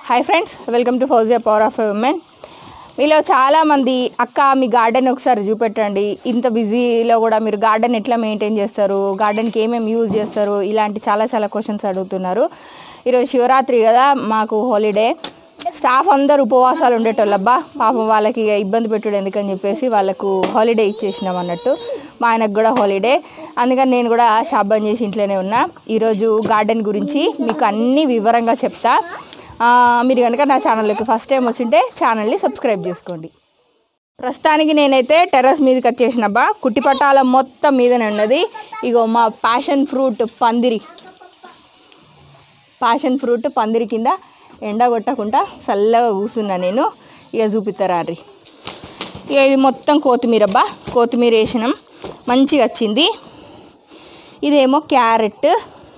Hi friends, welcome to Fouzia power of women. మీలో చాలామంది అక్క మీ గార్డెన్ ఒకసారి చూపెట్టండి, ఇంత బిజీలో కూడా మీరు గార్డెన్ ఎట్లా మెయింటైన్ చేస్తారు, గార్డెన్కి ఏమేమి యూజ్ చేస్తారు, ఇలాంటి చాలా క్వశ్చన్స్ అడుగుతున్నారు. ఈరోజు శివరాత్రి కదా, మాకు హాలిడే. స్టాఫ్ అందరు ఉపవాసాలు ఉండేటోళ్ళబ్బా, పాపం వాళ్ళకి ఇబ్బంది పెట్టుడు ఎందుకని చెప్పేసి వాళ్ళకు హాలిడే ఇచ్చేసినాం అన్నట్టు. మా ఆయనకు కూడా హాలిడే, అందుకని నేను కూడా షాప్ బంద్ చేసి ఇంట్లోనే ఉన్నా. ఈరోజు గార్డెన్ గురించి మీకు అన్నీ వివరంగా చెప్తా. మీరు కనుక నా ఛానల్లోకి ఫస్ట్ టైం వచ్చింటే ఛానల్ని సబ్స్క్రైబ్ చేసుకోండి. ప్రస్తుతానికి నేనైతే టెర్రస్ మీదకి వచ్చేసినబ్బా. కుట్టిపట్టాల మొత్తం మీదనే ఉన్నది. ఇగో మా ప్యాషన్ ఫ్రూట్ పందిరి కింద ఎండ కొట్టకుండా చల్లగా కూర్చున్నా నేను. ఇక చూపిస్తారా రీ. ఇక ఇది మొత్తం కొత్తిమీరబ్బా, కొత్తిమీర వేసినాం, మంచిగా వచ్చింది. ఇదేమో క్యారెట్,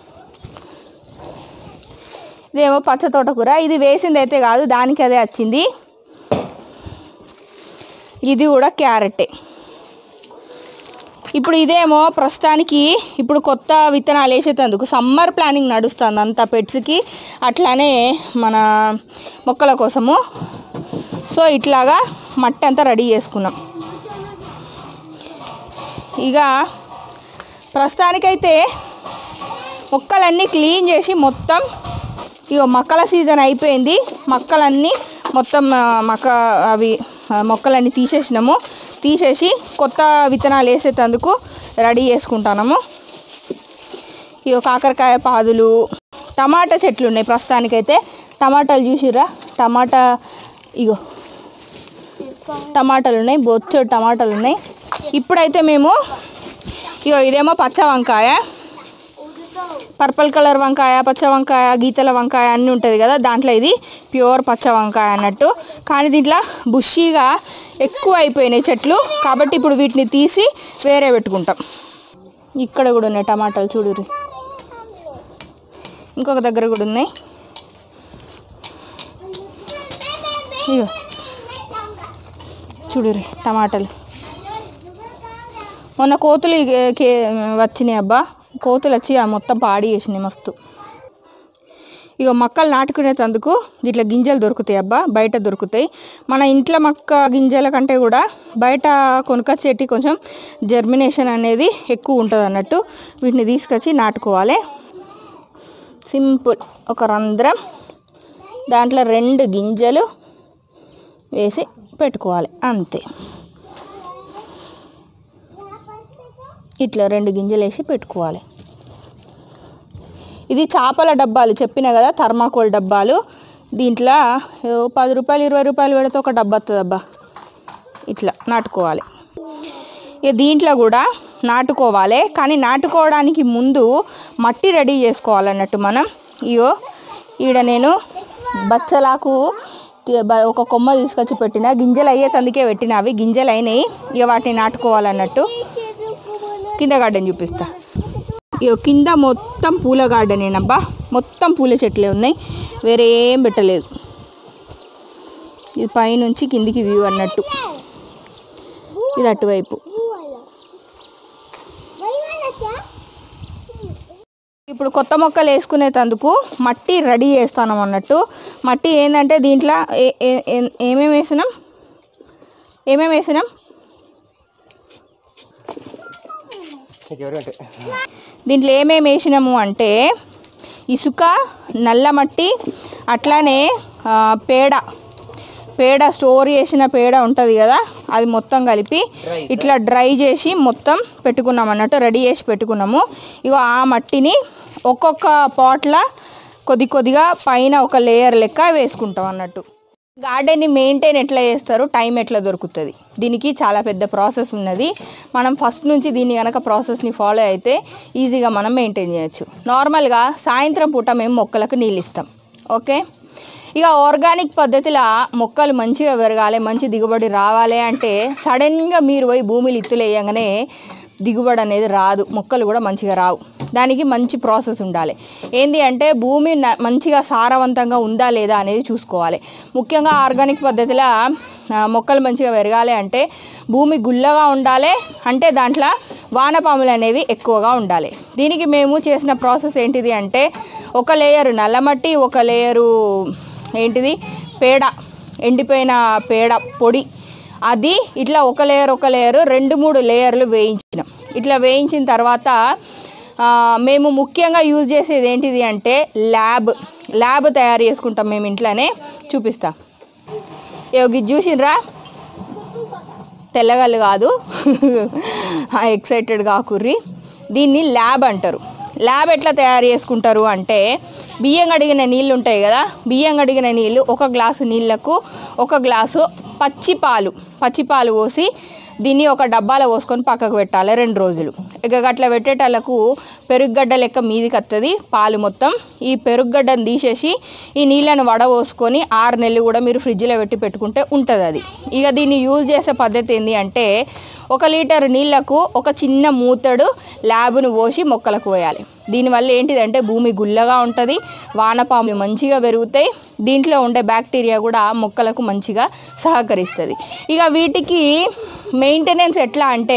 ఇదేమో పచ్చ తోటకూర. ఇది వేసింది అయితే కాదు, దానికి అదే వచ్చింది. ఇది కూడా క్యారెటే. ఇప్పుడు ఇదేమో ప్రస్తుతానికి ఇప్పుడు కొత్త విత్తనాలు వేసేటందుకు సమ్మర్ ప్లానింగ్ నడుస్తుంది అంతా పెట్స్కి, అట్లానే మన మొక్కల కోసము. సో ఇట్లాగా మట్టి అంతా రెడీ చేసుకున్నాం. ఇక ప్రస్తుతానికైతే మొక్కలన్నీ క్లీన్ చేసి మొత్తం, ఇక మొక్కల సీజన్ అయిపోయింది. మొక్కలన్నీ మొత్తం మొక్కలన్నీ తీసేసి కొత్త విత్తనాలు వేసేటందుకు రెడీ చేసుకుంటున్నాము. ఇక కాకరకాయ పాదులు, టమాటా చెట్లు ఉన్నాయి. ప్రస్తుతానికైతే టమాటాలు చూసిర్రా, ఇగో టమాటాలు ఉన్నాయి, బొచ్చడు టమాటాలు ఉన్నాయి. ఇప్పుడైతే మేము ఇదేమో పచ్చ వంకాయ, పర్పుల్ కలర్ వంకాయ, పచ్చ వంకాయ, గీతల వంకాయ అన్నీ ఉంటుంది కదా, దాంట్లో ఇది ప్యూర్ పచ్చ వంకాయ అన్నట్టు. కానీ దీంట్లో బుషీగా ఎక్కువ అయిపోయినాయి చెట్లు, కాబట్టి ఇప్పుడు వీటిని తీసి వేరే పెట్టుకుంటాం. ఇక్కడ కూడా ఉన్నాయి టమాటాలు, చూడుర్రి. ఇంకొక దగ్గర కూడా ఉన్నాయి. చూడుర్రి టమాటాలు. మొన్న కోతులు వచ్చినాయి అబ్బా, కోతులు వచ్చి మొత్తం పాడి చేసినాయి మస్తు. ఇక మొక్కలు నాటుకునేటందుకు ఇట్లా గింజలు దొరుకుతాయి అబ్బా, బయట దొరుకుతాయి. మన ఇంట్లో మొక్క గింజల కంటే కూడా బయట కొనుకొచ్చేటి కొంచెం జర్మినేషన్ అనేది ఎక్కువ ఉంటుంది అన్నట్టు. వీటిని తీసుకొచ్చి నాటుకోవాలి. సింపుల్, ఒక రంధ్రం, దాంట్లో 2 గింజలు వేసి పెట్టుకోవాలి, అంతే. ఇట్లా 2 గింజలు వేసి పెట్టుకోవాలి. ఇది చేపల డబ్బాలు చెప్పిన కదా, థర్మాకోల్ డబ్బాలు. దీంట్లో 10 రూపాయలు 20 రూపాయలు పెడితే ఒక డబ్బా వస్తుంది అబ్బా. ఇట్లా నాటుకోవాలి. ఇక దీంట్లో కూడా నాటుకోవాలి, కానీ నాటుకోవడానికి ముందు మట్టి రెడీ చేసుకోవాలన్నట్టు మనం. ఈడ నేను బచ్చలాకు ఒక కొమ్మ తీసుకొచ్చి పెట్టిన, గింజలు అయ్యేటందుకే పెట్టిన. అవి గింజలు అయినాయి, ఇక వాటిని నాటుకోవాలన్నట్టు. కింద గార్డెన్ చూపిస్తా. కింద మొత్తం పూల గార్డెన్ ఏనబ్బా, మొత్తం పూల చెట్లే ఉన్నాయి, వేరే ఏం పెట్టలేదు. ఇది పైనుంచి కిందికి వ్యూ అన్నట్టు, ఇది అటువైపు. ఇప్పుడు కొత్త మొక్కలు వేసుకునేటందుకు మట్టి రెడీ చేస్తాను అన్నట్టు. మట్టి ఏంటంటే దీంట్లో ఏమేమి వేసినాం దీంట్లో ఏమేమి వేసినాము అంటే ఇసుక, నల్ల మట్టి, అట్లానే పేడ స్టోర్ చేసిన పేడ ఉంటుంది కదా, అది మొత్తం కలిపి ఇట్లా డ్రై చేసి మొత్తం పెట్టుకున్నాం అన్నట్టు, రెడీ చేసి పెట్టుకున్నాము. ఇగో ఆ మట్టిని ఒక్కొక్క పాట్లో కొద్దిగా పైన ఒక లేయర్ లెక్క వేసుకుంటాం అన్నట్టు. గార్డెన్ని మెయింటైన్ ఎట్లా చేస్తారు, టైం ఎట్లా దొరుకుతుంది, దీనికి చాలా పెద్ద ప్రాసెస్ ఉన్నది. మనం ఫస్ట్ నుంచి దీన్ని కనుక ప్రాసెస్ని ఫాలో అయితే ఈజీగా మనం మెయింటైన్ చేయొచ్చు. నార్మల్గా సాయంత్రం పూట మేము మొక్కలకు నీళ్ళు ఇస్తాం, ఓకే. ఇక ఆర్గానిక్ పద్ధతిలో మొక్కలు మంచిగా పెరగాలి, మంచి దిగుబడి రావాలి అంటే సడన్గా మీరు పోయి భూమిలో ఇత్తులు వేయగానే దిగుబడి అనేది రాదు, మొక్కలు కూడా మంచిగా రావు. దానికి మంచి ప్రాసెస్ ఉండాలి. ఏంటి అంటే భూమి మంచిగా సారవంతంగా ఉందా లేదా అనేది చూసుకోవాలి. ముఖ్యంగా ఆర్గానిక్ పద్ధతిలో మొక్కలు మంచిగా పెరగాలి అంటే భూమి గుల్లగా ఉండాలి, అంటే దాంట్లో వానపాములు అనేవి ఎక్కువగా ఉండాలి. దీనికి మేము చేసిన ప్రాసెస్ ఏంటిది అంటే ఒక లేయరు నల్లమట్టి, ఒక లేయరు ఏంటిది పేడ, ఎండిపోయిన పేడ పొడి, అది ఇట్లా ఒక లేయర్ 2-3 లేయర్లు వేయించినాం. ఇట్లా వేయించిన తర్వాత మేము ముఖ్యంగా యూజ్ చేసేది ఏంటిది అంటే ల్యాబ్ తయారు చేసుకుంటాం మేము ఇంట్లోనే. చూపిస్తా. ఇది చూసినరా, తెల్లగల్లు కాదు, ఎక్సైటెడ్ కాకుర్రి. దీన్ని ల్యాబ్ అంటారు. ల్యాబ్ ఎట్లా తయారు చేసుకుంటారు అంటే, బియ్యం కడిగిన నీళ్ళు ఉంటాయి కదా, బియ్యం కడిగిన నీళ్ళు 1 గ్లాసు నీళ్ళకు 1 గ్లాసు పచ్చిపాలు పోసి దీన్ని ఒక డబ్బాలో పోసుకొని పక్కకు పెట్టాలి 2 రోజులు. ఇక అట్లా పెట్టేటాలకు పెరుగుగడ్డ లెక్క మీదికి వస్తుంది పాలు మొత్తం. ఈ పెరుగుగడ్డను తీసేసి ఈ నీళ్ళను వడపోసుకొని 6 నెలలు కూడా మీరు ఫ్రిడ్జ్లో పెట్టుకుంటే ఉంటుంది అది. ఇక దీన్ని యూజ్ చేసే పద్ధతి ఏంటి అంటే, 1 లీటర్ నీళ్లకు ఒక చిన్న మూతడు ల్యాబ్ను పోసి మొక్కలకు పోయాలి. దీనివల్ల ఏంటిదంటే భూమి గుల్లగా ఉంటుంది, వానపాములు మంచిగా పెరుగుతాయి, దీంట్లో ఉండే బ్యాక్టీరియా కూడా మొక్కలకు మంచిగా సహకరిస్తుంది. ఇక వీటికి మెయింటెనెన్స్ ఎట్లా అంటే,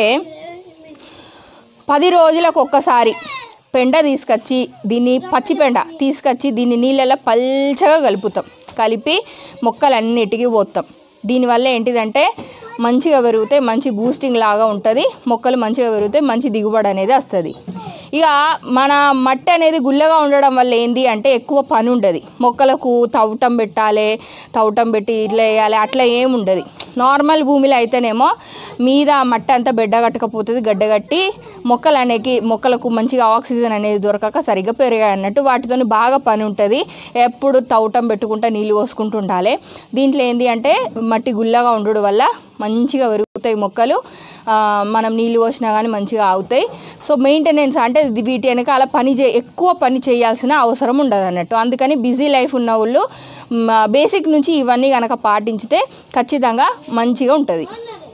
10 రోజులకు ఒక్కసారి పెండ తీసుకొచ్చి పచ్చి పెండ తీసుకొచ్చి దీన్ని నీళ్ళలో పల్చగా కలిపి మొక్కలన్నిటికీ పోతాం. దీనివల్ల ఏంటిదంటే మంచిగా పెరుగుతాయి, మంచి బూస్టింగ్ లాగా ఉంటుంది, మొక్కలు మంచిగా పెరుగుతాయి, మంచి దిగుబడి అనేది వస్తుంది. ఇక మన మట్టి అనేది గుల్లగా ఉండడం వల్ల ఏంది అంటే ఎక్కువ పని ఉండదు. మొక్కలకు తవ్వటం పెట్టి ఇట్లా వేయాలి అట్లా ఏముండదు. నార్మల్ భూమిలో అయితేనేమో మీద మట్టి అంతా గడ్డగట్టకపోతుంది, గడ్డగట్టి మొక్కలకు మంచిగా ఆక్సిజన్ అనేది దొరకక సరిగ్గా పెరిగాయి అన్నట్టు. వాటితో బాగా పని ఉంటుంది, ఎప్పుడు తవ్వటం పెట్టుకుంటా నీళ్ళు పోసుకుంటూ ఉండాలి. దీంట్లో ఏంటి అంటే మట్టి గుల్లగా ఉండడం వల్ల మంచిగా పెరుగుతాయి మొక్కలు, మనం నీళ్ళు పోసినా కానీ మంచిగా ఆగుతాయి. సో మెయింటెనెన్స్ అంటే వీటి వెనకాల ఎక్కువ పని చేయాల్సిన అవసరం ఉండదు అన్నట్టు. అందుకని బిజీ లైఫ్ ఉన్న వాళ్ళు బేసిక్ నుంచి ఇవన్నీ కనుక పాటించితే ఖచ్చితంగా మంచిగా ఉంటుంది.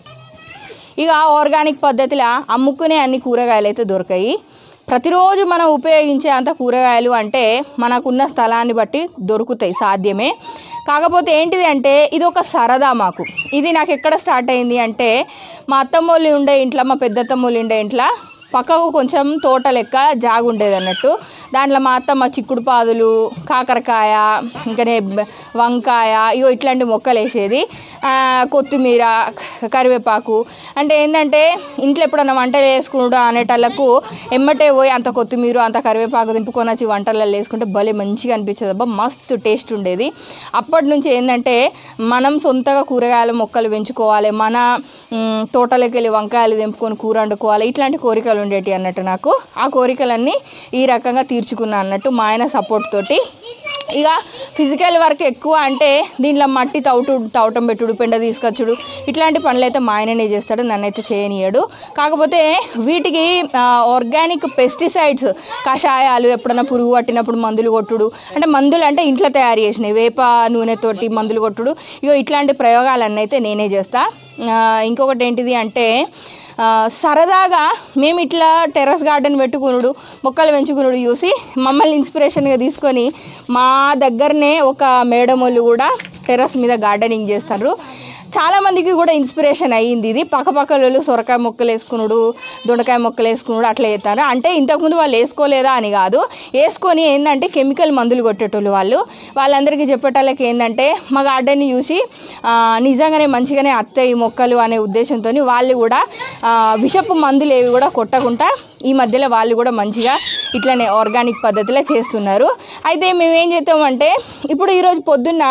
ఇక ఆర్గానిక్ పద్ధతిలో అమ్ముకునే అన్ని కూరగాయలు అయితే దొరకాయి. ప్రతిరోజు మనం ఉపయోగించే అంత కూరగాయలు అంటే మనకున్న స్థలాన్ని బట్టి దొరుకుతాయి, సాధ్యమే. కాకపోతే ఏంటిది అంటే ఇది ఒక సరదా మాకు. ఇది నాకు ఎక్కడ స్టార్ట్ అయింది అంటే, మా అత్తమ్మోళ్ళు ఉండే ఇంట్లో, మా పెద్దత్తమ్మోళ్ళు ఉండే ఇంట్లో పక్కకు కొంచెం తోట లెక్క జాగు ఉండేది అన్నట్టు. దాంట్లో మా అత్తమ్మ చిక్కుడు పాదులు, కాకరకాయ, ఇంకనే వంకాయ, ఇట్లాంటి మొక్కలు వేసేది. కొత్తిమీర, కరివేపాకు. అంటే ఏంటంటే ఇంట్లో ఎప్పుడన్నా వంటలు వేసుకున్నాడు అనేటళ్ళకు ఎమ్మటే పోయి అంత కొత్తిమీర అంత కరివేపాకు దింపుకొని వచ్చి వంటలలో వేసుకుంటే భలే మంచిగా అనిపించేది. అబ్బా మస్తు టేస్ట్ ఉండేది. అప్పటి నుంచి ఏంటంటే మనం సొంతగా కూరగాయల మొక్కలు పెంచుకోవాలి, మన తోటలోకి వెళ్ళి వంకాయలు దింపుకొని కూర వండుకోవాలి, ఇట్లాంటి కోరికలు ఉండేటి అన్నట్టు. నాకు ఆ కోరికలన్నీ ఈ రకంగా తీర్చుకున్నా అన్నట్టు మా ఆయన సపోర్ట్ తోటి. ఇక ఫిజికల్ వర్క్ ఎక్కువ అంటే దీంట్లో మట్టి తవ్వటం పెట్టుడు, పెండ తీసుకొచ్చుడు, ఇట్లాంటి పనులు అయితే మా ఆయననే చేస్తాడు, నన్నైతే చేయనియడు. కాకపోతే వీటికి ఆర్గానిక్ పెస్టిసైడ్స్, కషాయాలు, ఎప్పుడన్నా పురుగు పట్టినప్పుడు మందులు కొట్టుడు, అంటే మందులు అంటే ఇంట్లో తయారు చేసినవి, వేప నూనెతోటి మందులు కొట్టుడు, ఇట్లాంటి ప్రయోగాలన్నీ అయితే నేనే చేస్తా. ఇంకొకటి ఏంటిది అంటే సరదాగా మేము ఇట్లా టెర్రస్ గార్డెన్ పెట్టుకునుడు, మొక్కలు పెంచుకునుడు చూసి మమ్మల్ని ఇన్స్పిరేషన్గా తీసుకొని మా దగ్గరనే ఒక మేడం వాళ్ళు కూడా టెర్రస్ మీద గార్డెనింగ్ చేస్తారు. చాలామందికి కూడా ఇన్స్పిరేషన్ అయ్యింది ఇది. పక్కపక్కలు సొరకాయ మొక్కలు వేసుకున్నాడు, దొండకాయ మొక్కలు వేసుకున్నాడు, అట్లా చేస్తారు. అంటే ఇంతకుముందు వాళ్ళు వేసుకోలేదా అని కాదు, వేసుకొని ఏంటంటే కెమికల్ మందులు కొట్టేటోళ్ళు వాళ్ళందరికీ చెప్పేటోళ్ళకి ఏంటంటే మా గార్డెన్ని చూసి నిజంగానే మంచిగానే అత్తయి మొక్కలు అనే ఉద్దేశంతో వాళ్ళు కూడా విషపు మందులు ఏవి కూడా కొట్టకుండా ఈ మధ్యలో వాళ్ళు కూడా మంచిగా ఇట్లనే ఆర్గానిక్ పద్ధతిలో చేస్తున్నారు. అయితే మేమేం చేస్తామంటే, ఇప్పుడు ఈరోజు పొద్దున్న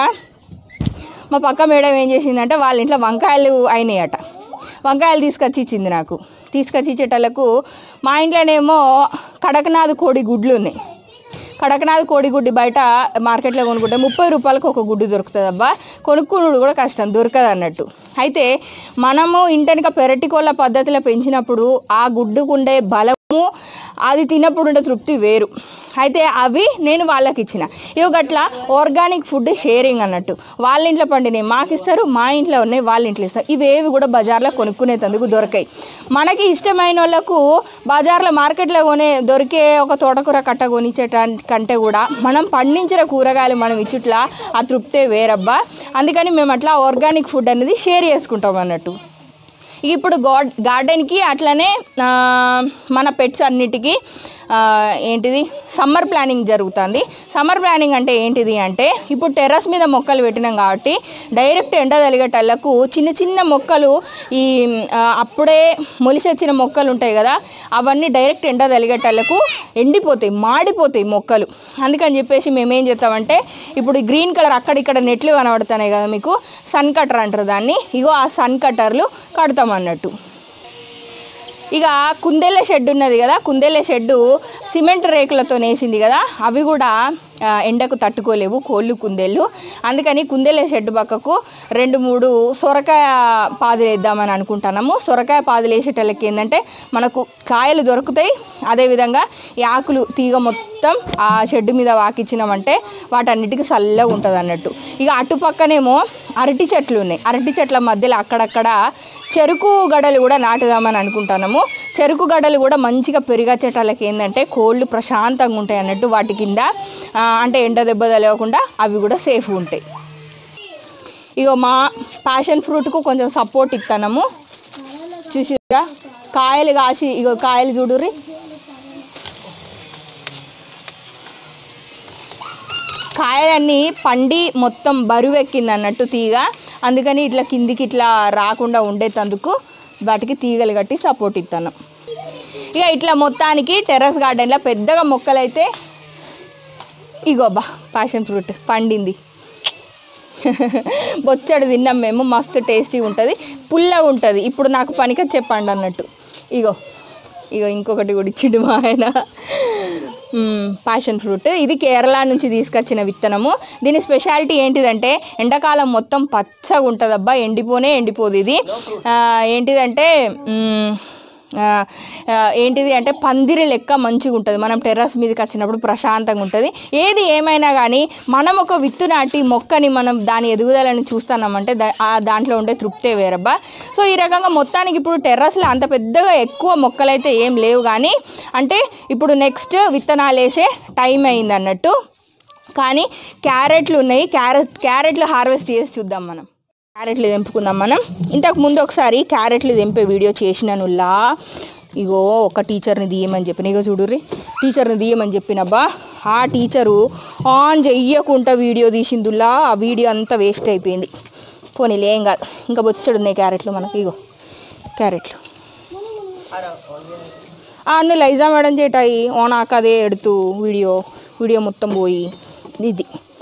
మా పక్క మేడం ఏం చేసిందంటే వాళ్ళ ఇంట్లో వంకాయలు అయినాయట, వంకాయలు తీసుకొచ్చి ఇచ్చింది నాకు. తీసుకొచ్చి ఇచ్చేటలకు మా ఇంట్లోనేమో కడకనాథ్ కోడి గుడ్లు ఉన్నాయి. కడకనాథ్ కోడిగుడ్డి బయట మార్కెట్లో కొనుక్కుంటే 30 రూపాయలకు ఒక గుడ్డు దొరుకుతుంది. అబ్బా కొనుక్కునుడు కూడా కష్టం, దొరకదు అన్నట్టు. అయితే మనము ఇంటెనక పెరటికోళ్ళ పద్ధతిలో పెంచినప్పుడు ఆ గుడ్డుకుండే బలము, అది తిన్నప్పుడు ఉండే తృప్తి వేరు. అయితే అవి నేను వాళ్ళకి ఇచ్చిన. గట్లా ఆర్గానిక్ ఫుడ్ షేరింగ్ అన్నట్టు. వాళ్ళ ఇంట్లో పండినవి మాకు ఇస్తారు, మా ఇంట్లో ఉన్నాయి వాళ్ళ ఇంట్లో ఇస్తారు. ఇవేవి కూడా బజార్లో కొనుక్కునేందుకు దొరకాయి. మనకి ఇష్టమైన వాళ్ళకు బజార్లో మార్కెట్లో దొరికే ఒక తోటకూర కట్ట కొనిచ్చే కంటే కూడా మనం పండించిన కూరగాయలు మనం ఇచ్చుట్లా ఆ తృప్తే వేరబ్బా. అందుకని మేము అట్లా ఆర్గానిక్ ఫుడ్ అనేది షేర్ చేసుకుంటాం అన్నట్టు. ఇప్పుడు గార్డెన్కి అట్లనే మన పెట్స్ అన్నిటికీ ఏంటిది సమ్మర్ ప్లానింగ్ జరుగుతుంది. సమ్మర్ ప్లానింగ్ అంటే ఏంటిది అంటే ఇప్పుడు టెర్రస్ మీద మొక్కలు పెట్టినాం కాబట్టి డైరెక్ట్ ఎండ తగిలేటళ్ళకు చిన్న చిన్న మొక్కలు ఈ అప్పుడే మొలిసి వచ్చిన మొక్కలు ఉంటాయి కదా, అవన్నీ డైరెక్ట్ ఎండ తగిలేటళ్ళకు ఎండిపోతాయి, మాడిపోతాయి మొక్కలు. అందుకని చెప్పేసి మేము ఏం చేస్తామంటే ఇప్పుడు గ్రీన్ కలర్ అక్కడిక్కడ నెట్లు కనబడుతున్నాయి కదా మీకు, సన్ కటర్ అంటారు దాన్ని. ఇగో ఆ సన్ కటర్లు కడతాం అన్నట్టు. ఇక కుందేళ్ళ షెడ్ ఉన్నది కదా, కుందేళ్ళ షెడ్డు సిమెంట్ రేకులతో వేసింది కదా, అవి కూడా ఎండకు తట్టుకోలేవు కోళ్ళు కుందేళ్ళు. అందుకని కుందేళ్ళ షెడ్ పక్కకు 2-3 సొరకాయ పాదులు వేద్దామని అనుకుంటున్నాము. సొరకాయ పాదులు వేసేటళ్ళకి ఏంటంటే మనకు కాయలు దొరుకుతాయి, అదేవిధంగా ఈ ఆకులు తీగ మొత్తం ఆ షెడ్ మీద వాకిచ్చినామంటే వాటన్నిటికీ చల్లగా ఉంటుంది అన్నట్టు. ఇక అటుపక్కనేమో అరటి చెట్లు ఉన్నాయి, అరటి చెట్ల మధ్యలో అక్కడక్కడ చెరుకు గడలు కూడా నాటుదామని అనుకుంటున్నాము. చెరుకు గడలు కూడా మంచిగా పెరిగచ్చేటాలకి ఏంటంటే కోళ్ళు ప్రశాంతంగా ఉంటాయి అన్నట్టు, వాటి కింద అంటే ఎండ దెబ్బ తగలకుండా అవి కూడా సేఫ్ ఉంటాయి. ఇగో మా ప్యాషన్ ఫ్రూట్కు కొంచెం సపోర్ట్ ఇస్తున్నాము. చూసిగా కాయలు కాసి, ఇగో కాయలు చూడుర్రి, కాయలన్నీ పండి మొత్తం బరువెక్కింది అన్నట్టు తీగ. అందుకని ఇట్లా కిందికి ఇట్లా రాకుండా ఉండేటందుకు వాటికి తీగలు కట్టి సపోర్ట్ ఇస్తున్నాం. ఇక ఇట్లా మొత్తానికి టెర్రస్ గార్డెన్లో పెద్దగా మొక్కలైతే ఇగోబ్బా ప్యాషన్ ఫ్రూట్ పండింది. బొచ్చడు తిన్నాం మేము, మస్తు టేస్టీగా ఉంటుంది, పుల్లగా ఉంటుంది. ఇప్పుడు నాకు పనిక చెప్పండి అన్నట్టు. ఇగో ఇగో ఇంకొకటి కూడా ఇచ్చిండు మా ఆయన, ప్యాషన్ ఫ్రూట్. ఇది కేరళ నుంచి తీసుకొచ్చిన విత్తనము. దీని స్పెషాలిటీ ఏంటిదంటే ఎండాకాలం మొత్తం పచ్చగా ఉంటుంది అబ్బా, ఎండిపోదు ఇది. ఏంటిదంటే పందిరి లెక్క మంచిగా ఉంటుంది. మనం టెర్రస్ మీదకి వచ్చినప్పుడు ప్రశాంతంగా ఉంటుంది. ఏది ఏమైనా కానీ మనం ఒక విత్తు నాటి మొక్కని మనం దాని ఎదుగుదలని చూస్తున్నామంటే దాంట్లో ఉండే తృప్తే వేరబ్బా. సో ఈ రకంగా మొత్తానికి ఇప్పుడు టెర్రస్లో అంత పెద్దగా ఎక్కువ మొక్కలైతే ఏం లేవు, కానీ అంటే ఇప్పుడు నెక్స్ట్ విత్తనాలు వేసే టైం అయింది అన్నట్టు. కానీ క్యారెట్లు ఉన్నాయి, క్యారెట్లు హార్వెస్ట్ చేసి చూద్దాం. మనం క్యారెట్లు తెంపుకుందాం. మనం ఇంతకు ముందు ఒకసారి క్యారెట్లు తెంపే వీడియో చేసినానులా. ఇగో ఒక టీచర్ని తీయమని చెప్పిన, ఇగో చూడుర్రి, టీచర్ని తీయమని చెప్పినబ్బా. ఆ టీచరు ఆన్ చెయ్యకుండా వీడియో తీసిందులా, ఆ వీడియో అంతా వేస్ట్ అయిపోయింది. పోనీలే ఏం కాదు, ఇంకా బొచ్చడున్నాయి క్యారెట్లు మనకి. ఇగో క్యారెట్లు అన్నీ లైజా మేడం చేటాయి ఓన్ ఆకదే ఎడుతూ వీడియో మొత్తం పోయి. ఇది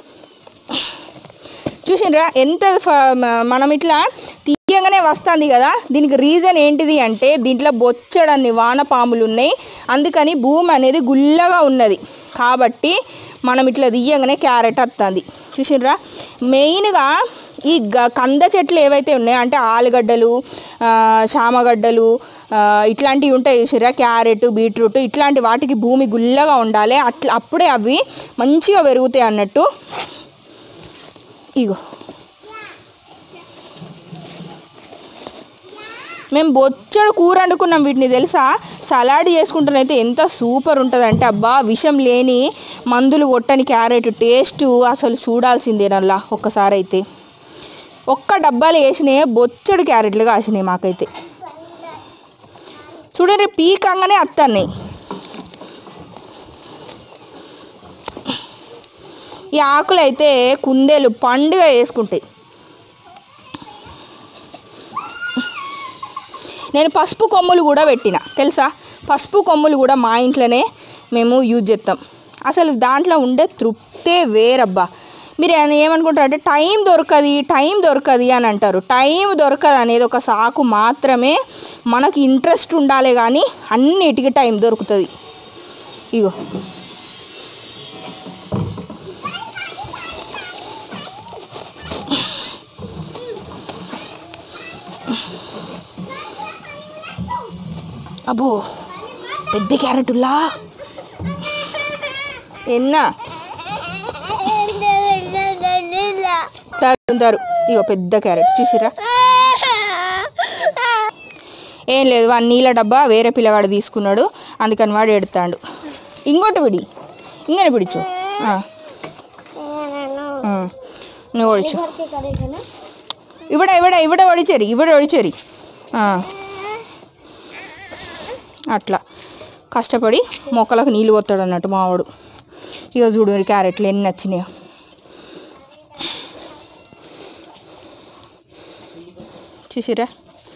చూసిండ్రా ఎంత మనం ఇట్లా తీయంగానే వస్తుంది కదా. దీనికి రీజన్ ఏంటిది అంటే దీంట్లో బొచ్చడన్ని వానపాములు ఉన్నాయి, అందుకని భూమి అనేది గుల్లగా ఉన్నది కాబట్టి మనం ఇట్లా తీయంగానే క్యారెట్ వస్తుంది. చూసిండ్రా మెయిన్గా ఈ కంద చెట్లు ఏవైతే ఉన్నాయో అంటే ఆలుగడ్డలు, చామగడ్డలు ఇట్లాంటివి ఉంటాయి చూసిరా, క్యారెట్, బీట్రూట్ ఇట్లాంటి వాటికి భూమి గుల్లగా ఉండాలి, అప్పుడే అవి మంచిగా పెరుగుతాయి అన్నట్టు. ఇగో మేము బొచ్చడు కూర వండుకున్నాం వీటిని తెలుసా. సలాడ్ చేసుకుంటానైతే ఎంత సూపర్ ఉంటుందంటే అబ్బా, విషం లేని మందులు కొట్టని క్యారెట్ టేస్ట్ అసలు చూడాల్సిందేనల్లా. ఒక్కసారి అయితే ఒక్క డబ్బాలు వేసినాయి బొచ్చడు క్యారెట్లు కాసినాయి మాకైతే. చూడండి పీకంగానే అత్తన్నాయి. ఈ ఆకులు అయితే కుందేలు పండుగ వేసుకుంటాయి. నేను పసుపు కొమ్ములు కూడా పెట్టిన తెలుసా. పసుపు కొమ్ములు కూడా మా ఇంట్లోనే మేము యూజ్ చేస్తాం. అసలు దాంట్లో ఉండే తృప్తే వేరబ్బా. మీరు ఏమనుకుంటారు అంటే టైం దొరకది అని అంటారు. టైం దొరకదు అనేది ఒక సాకు మాత్రమే. మనకి ఇంట్రెస్ట్ ఉండాలి కానీ అన్నిటికీ టైం దొరుకుతుంది. ఇగో అబ్బో పెద్ద క్యారెట్టులా ఎన్నా తరు. ఇగో పెద్ద క్యారెట్ చూసిరా. ఏం లేదు, వాడు నీళ్ళ డబ్బా వేరే పిల్లగాడు తీసుకున్నాడు, అందుకని వాడు ఎడతాడు. ఇంకోటి ఇంకనే పిడిచు, నువ్వు ఒడిచు. ఇవిడ ఒడిచేరి అట్లా కష్టపడి మొక్కలకు నీళ్ళు పోతాడు అన్నట్టు మావాడు. ఇక చూడు క్యారెట్లు ఎన్ని నచ్చినాయో. చూసిరా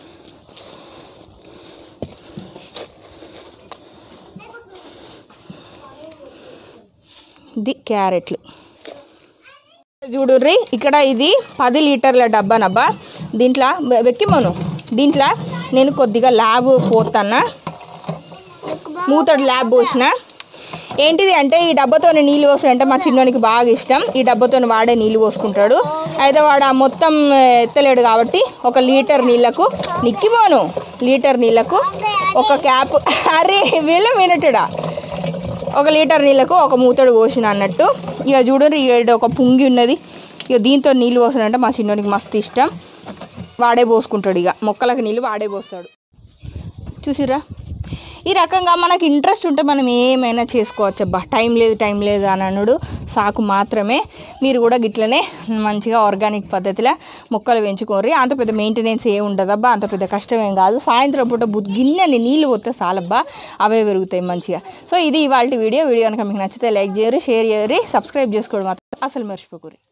ఇది క్యారెట్లు. చూడుర్రి ఇక్కడ ఇది 10 లీటర్ల డబ్బానబ్బా. దీంట్లో వెక్కిమను దీంట్లో నేను కొద్దిగా ల్యాబ్ పోతానా, మూతడు ల్యాబ్ పోసిన. ఏంటిది అంటే ఈ డబ్బాతో నీళ్ళు పోస్తాడంటే మా చిన్నోనికి బాగా ఇష్టం. ఈ డబ్బాతో వాడే నీళ్ళు పోసుకుంటాడు. అయితే వాడు ఆ మొత్తం ఎత్తలేడు కాబట్టి 1 లీటర్ నీళ్ళకు నిక్కిపోను లీటర్ నీళ్ళకు ఒక క్యాప్ అరే వీళ్ళ మినటడా 1 లీటర్ నీళ్ళకు ఒక మూతడు పోసిన అన్నట్టు. ఇక చూడండి ఇక్కడ ఒక పుంగి ఉన్నది. ఇక దీంతో నీళ్ళు పోస్తాడంటే మా చిన్నోనికి మస్తు ఇష్టం. వాడే పోసుకుంటాడు. ఇక మొక్కలకు నీళ్ళు వాడే పోస్తాడు. చూసిరా ఈ రకంగా మనకు ఇంట్రెస్ట్ ఉంటే మనం ఏమైనా చేసుకోవచ్చు అబ్బా. టైం లేదు అని అన్నాడు సాకు మాత్రమే. మీరు కూడా గిట్లనే మంచిగా ఆర్గానిక్ పద్ధతిలో మొక్కలు పెంచుకోర్రి. అంత పెద్ద మెయింటెనెన్స్ ఏమి ఉండదబ్బా, అంత పెద్ద కష్టమేం కాదు. సాయంత్రం పూట గిన్నెని నీళ్ళు పోతే చాలబ్బా, అవే పెరుగుతాయి మంచిగా. సో ఇది ఇవాళ వీడియో కనుక మీకు నచ్చితే లైక్ చేయరు, షేర్ చేయరు, సబ్స్క్రైబ్ చేసుకోవడం మాత్రం అసలు మర్చిపోకూరి.